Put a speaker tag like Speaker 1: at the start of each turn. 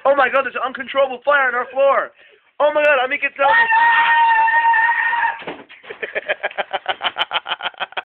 Speaker 1: Oh my god, there's an uncontrollable fire on our floor. Oh my god, Amit gets out.